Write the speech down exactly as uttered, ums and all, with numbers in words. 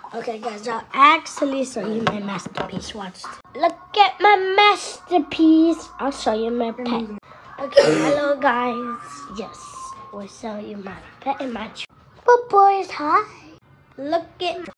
Okay, guys, I'll actually show you my masterpiece. Watch. Look at my masterpiece. I'll show you my pet. Okay, hello, guys. Yes, we'll show you my pet and my boys. Hi. Look at